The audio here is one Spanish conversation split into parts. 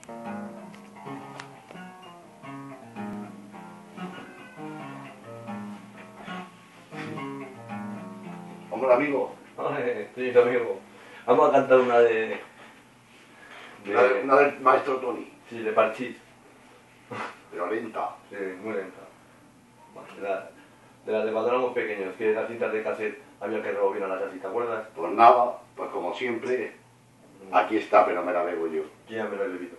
Hombre, amigo. Sí, amigo. Vamos a cantar una de... Una del maestro Tony. Sí, de Parchís. Pero lenta. Sí, muy lenta. De las de cuando éramos pequeños, que las cintas de cassette había que rebobinarlas así, ¿te acuerdas? Pues nada, pues como siempre, aquí está, pero me la bebo yo. Yo ya me lo he bebido.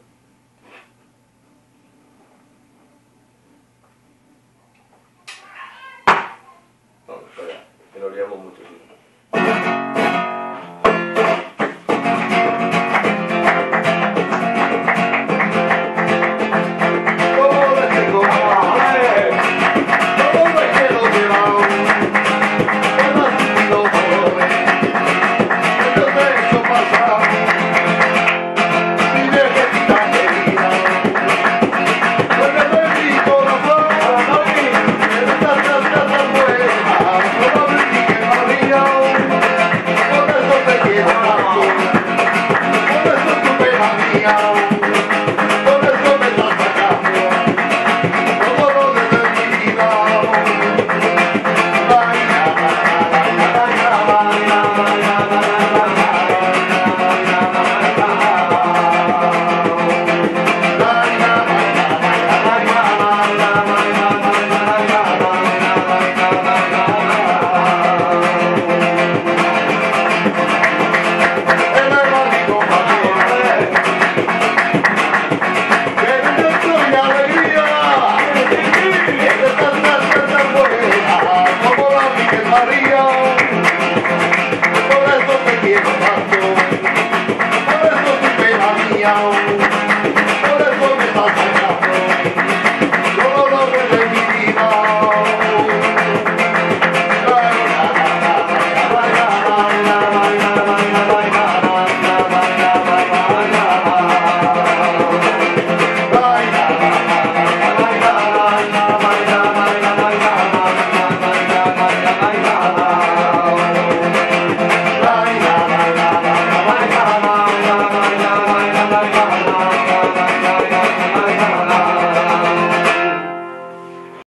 No, espera, que nos liamos mucho, sí. Por eso me estás